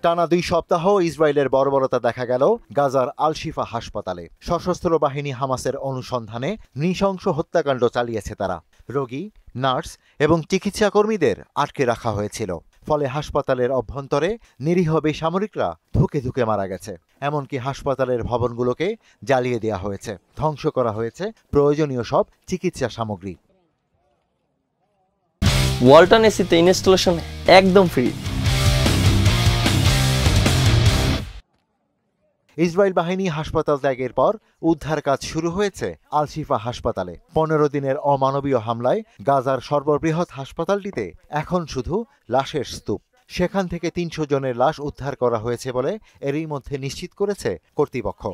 টানা 2 সপ্তাহ ইসরায়েলের বর্বরতা দেখা গেল গাজার আল শিফা হাসপাতালে। সশস্ত্র বাহিনী হামাসের অনুসন্ধানে নৃশংস হত্যাকাণ্ড চালিয়েছে তারা। রোগী, নার্স এবং চিকিৎসা কর্মীদের আটকে রাখা হয়েছিল। ফলে হাসপাতালের অভ্যন্তরে নিরীহ বেসামরিকরা ধুকে ধুকে মারা গেছে। এমনকি হাসপাতালের ভবনগুলোকে জ্বালিয়ে দেওয়া হয়েছে, ধ্বংস করা হয়েছে প্রয়োজনীয় সব চিকিৎসা সামগ্রী। ওয়ালটন এসিতে ইনস্টলেশন একদম ফ্রি। ইসরায়েল বাহিনী হাসপাতাল ত্যাগের পর উদ্ধার কাজ শুরু হয়েছে আল শিফা হাসপাতালে। 15 দিনের অমানবীয় হামলায় গাজার সর্ববৃহৎ হাসপাতালটিতে এখন শুধু লাশের স্তূপ। সেখান থেকে 300 জনের লাশ উদ্ধার করা হয়েছে বলে এরই মধ্যে নিশ্চিত করেছে কর্তৃপক্ষ।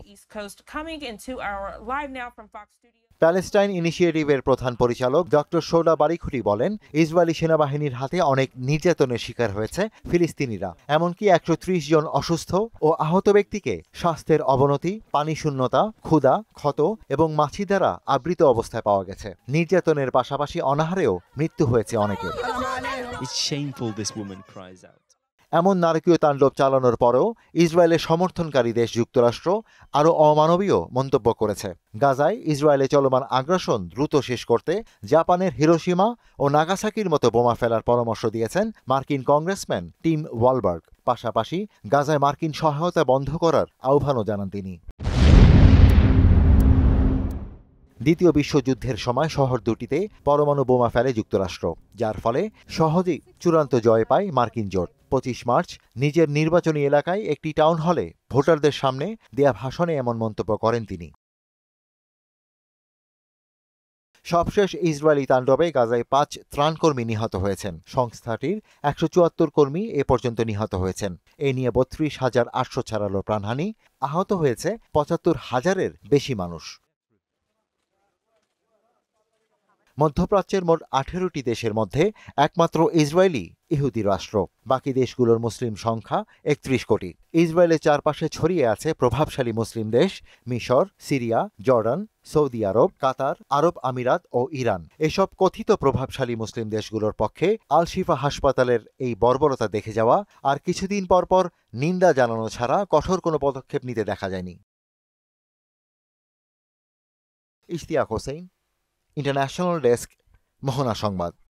প্যালেস্টাইন ইনিশিয়েটিভের প্রধান পরিচালক ডক্টর শোলা বারিখুটি বলেন, ইসরায়েলি সেনাবাহিনীর হাতে অনেক নির্যাতনের শিকার হয়েছে ফিলিস্তিনিরা। এমনকি 130 জন অসুস্থ ও আহত ব্যক্তিকে স্বাস্থ্যের অবনতি, পানি শূন্যতা, ক্ষুধা, ক্ষত এবং মাছি দ্বারা আবৃত অবস্থায় পাওয়া গেছে। নির্যাতনের পাশাপাশি অনাহারেও মৃত্যু হয়েছে অনেকের। এমন নারকীয় তাণ্ডব চালানোর পরেও ইসরায়েলের সমর্থনকারী দেশ যুক্তরাষ্ট্র আরও অমানবীয় মন্তব্য করেছে। গাজায় ইসরায়েলে চলমান আগ্রাসন দ্রুত শেষ করতে জাপানের হিরোশিমা ও নাগাসাকির মতো বোমা ফেলার পরামর্শ দিয়েছেন মার্কিন কংগ্রেসম্যান টিম ওয়ালবার্গ। পাশাপাশি গাজায় মার্কিন সহায়তা বন্ধ করার আহ্বানও জানান তিনি। দ্বিতীয় বিশ্বযুদ্ধের সময় শহর দুটিতে পরমাণু বোমা ফেলে যুক্তরাষ্ট্র, যার ফলে সহজেই চূড়ান্ত জয় পায় মার্কিন জোট। 25 মার্চ নিজের নির্বাচনী এলাকায় একটি টাউন হলে ভোটারদের সামনে দেয়া ভাষণে এমন মন্তব্য করেন তিনি। সবশেষ ইসরায়েলি তাণ্ডবে গাজায় 5 ত্রাণকর্মী নিহত হয়েছেন। সংস্থাটির 174 কর্মী এ পর্যন্ত নিহত হয়েছেন। এ নিয়ে 32,846 প্রাণহানি, আহত হয়েছে 75,000-এর বেশি মানুষ। মধ্যপ্রাচ্যের মোট 18টি দেশের মধ্যে একমাত্র ইসরায়েলি ইহুদি রাষ্ট্র। বাকি দেশগুলোর মুসলিম সংখ্যা 31 কোটি। ইসরায়েলের চারপাশে ছড়িয়ে আছে প্রভাবশালী মুসলিম দেশ মিশর, সিরিয়া, জর্ডান, সৌদি আরব, কাতার, আরব আমিরাত ও ইরান। এসব কথিত প্রভাবশালী মুসলিম দেশগুলোর পক্ষে আল শিফা হাসপাতালের এই বর্বরতা দেখে যাওয়া আর কিছুদিন পর নিন্দা জানানো ছাড়া কঠোর কোনো পদক্ষেপ নিতে দেখা যায়নি। ইশতিয়াক হোসেন, ইন্টারন্যাশনাল ডেস্ক, মোহনা সংবাদ।